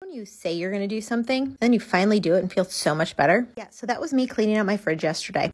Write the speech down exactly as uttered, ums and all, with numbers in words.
When you say you're going to do something, then you finally do it and feel so much better. Yeah, so that was me cleaning out my fridge yesterday.